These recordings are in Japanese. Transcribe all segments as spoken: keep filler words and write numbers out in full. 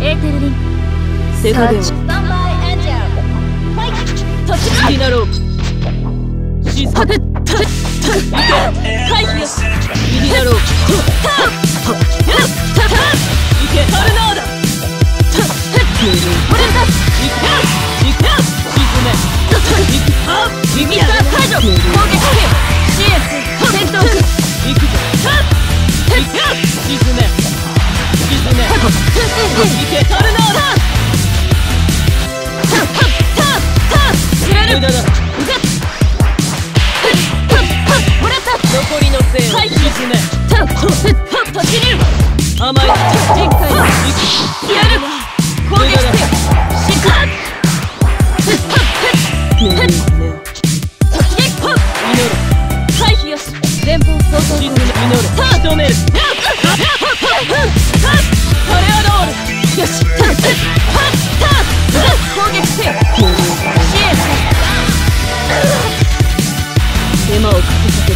エーテルリンセカデオスタンバイエンジェルファイト突撃になろうシステム回避よになろういけタルナーダこれだいけいけ沈めリミッター解除攻撃支援戦闘いくぞいけ沈め沈めいけタルナーダ無駄だ残りのせいを沈め突入甘い展開やる攻撃せよシカッ突撃祈る回避よし前方相当沈め祈る仕留めるトレアドールよし攻撃せよ支援せよ手間をかけさせる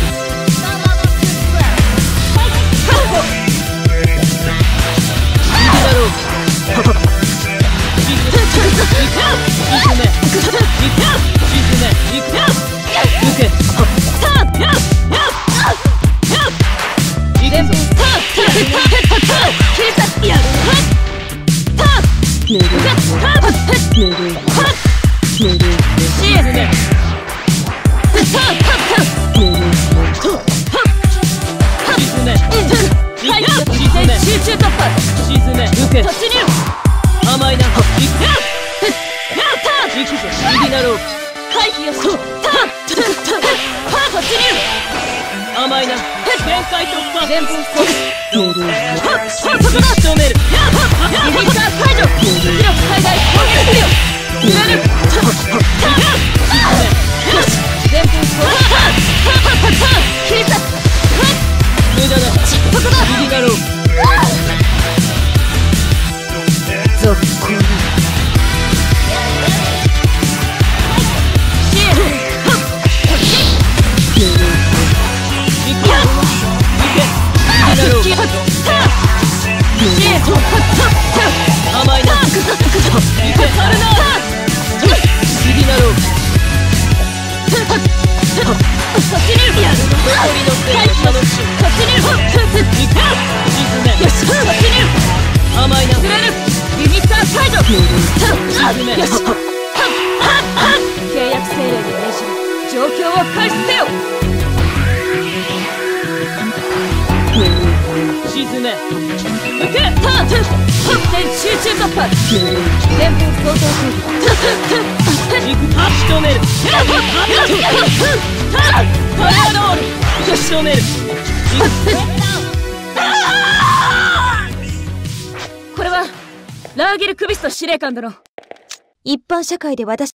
これはラーゲルクビスト司令官殿。一般社会で私